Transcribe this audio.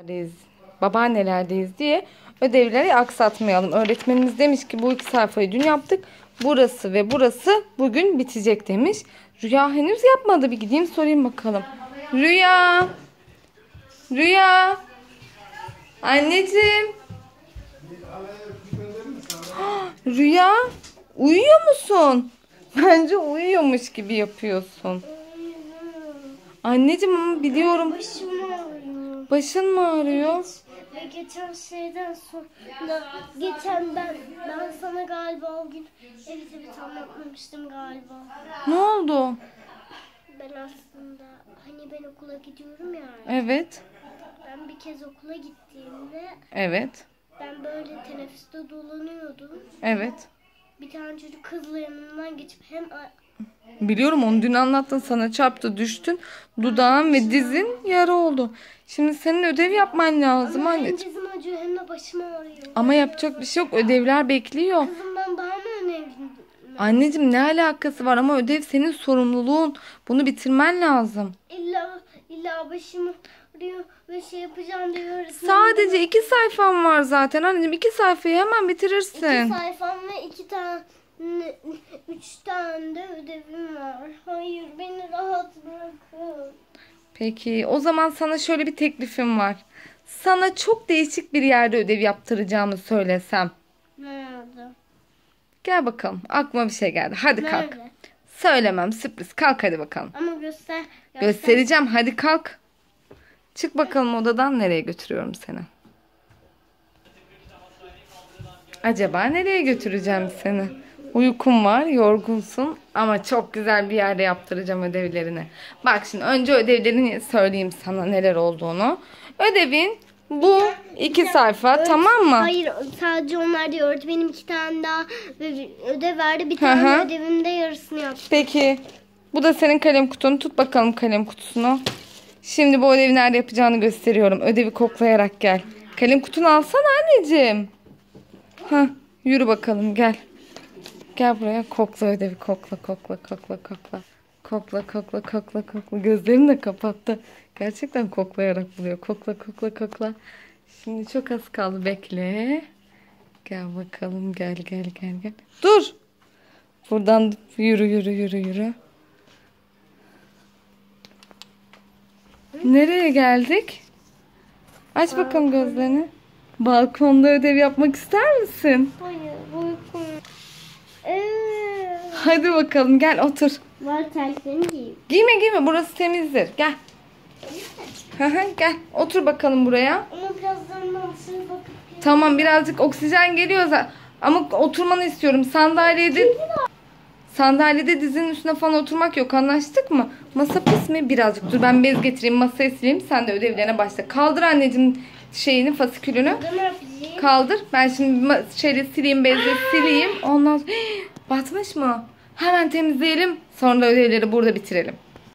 Babaannelerdeyiz diye ödevleri aksatmayalım. Öğretmenimiz demiş ki bu 2 sayfayı dün yaptık. Burası ve burası bugün bitecek demiş. Rüya henüz yapmadı. Bir gideyim sorayım bakalım. Rüya. Rüya. Anneciğim. Rüya. Uyuyor musun? Bence uyuyormuş gibi yapıyorsun. Anneciğim ama biliyorum. Başım ağrıyor. Başın mı ağrıyor? Ve geçen şeyden sonra ben sana galiba o gün evet anlatmamıştım galiba. Ne oldu? Ben aslında hani ben okula gidiyorum ya. Evet. Ben bir kez okula gittiğimde Evet. ben böyle teneffüste dolanıyordum. Evet. Bir tane çocuk kızla yanından geçip hem Biliyorum, onu dün anlattın, sana çarptı, düştün. Dudağın ve dizin yara oldu. Şimdi senin ödev yapman lazım hem anneciğim. dizim acıyor hem de başım ağrıyor. Ama yapacak bir şey yok. Ödevler bekliyor. Kızımdan daha mı önemli? Anneciğim ne alakası var, ama ödev senin sorumluluğun. Bunu bitirmen lazım. İlla başım ağrıyor ve şey yapacağım diyor. Sadece 2 sayfam var zaten anneciğim. 2 sayfayı hemen 2 bitirirsin. sayfam ve 2 tane 3 tane de ödevim var. Hayır, beni rahat bırakın. Peki o zaman sana şöyle bir teklifim var. Sana çok değişik bir yerde ödev yaptıracağımı söylesem. Nerede? Gel bakalım, aklıma bir şey geldi. Hadi kalk. Nerede? Söylemem, sürpriz. Kalk hadi bakalım. Ama göster. Göstereceğim, hadi kalk. Çık bakalım odadan, nereye götürüyorum seni? Acaba nereye götüreceğim seni? Uykum var, yorgunsun ama çok güzel bir yerde yaptıracağım ödevlerini. Bak şimdi önce ödevlerini söyleyeyim sana neler olduğunu. Ödevin bu 2 sayfa, tamam mı? Hayır, sadece onlar değil. Öğretmenim 2 tane daha ödev verdi. Bir tane ödevimde yarısını yaptım. Peki bu da senin kalem kutun. Tut bakalım kalem kutusunu. Şimdi bu ödevi nerede yapacağını gösteriyorum. Ödevi koklayarak gel. Kalem kutunu alsana anneciğim. Hah, yürü bakalım, gel. Gel buraya, kokla ödevi, kokla kokla kokla kokla. Kokla kokla kokla kokla. Gözlerini de kapattı. Gerçekten koklayarak buluyor. Kokla kokla kokla. Şimdi çok az kaldı, bekle. Gel bakalım, gel gel gel gel. Dur. Buradan yürü yürü yürü yürü. Nereye geldik? Aç bakalım gözlerini. Balkonda ödev yapmak ister misin? Hayır, uykum. Hadi bakalım, gel otur. Var, terliklerini giyeyim. Giyme giyme, burası temizdir. Gel. Gel otur bakalım buraya. Ama birazdan dışarı bakıp Tamam, birazcık oksijen geliyor zaten. Ama oturmanı istiyorum. Sandalyede dizinin üstüne falan oturmak yok, anlaştık mı? Masa pis mi? Birazcık dur, ben bez getireyim, masayı sileyim, sen de ödevlerine başla. Kaldır anneciğim fasikülünü. ne yapacağım? Kaldır. Ben şimdi sileyim, bezle sileyim. Ondan sonra batmış mı? Hemen temizleyelim. Sonra ödevleri burada bitirelim.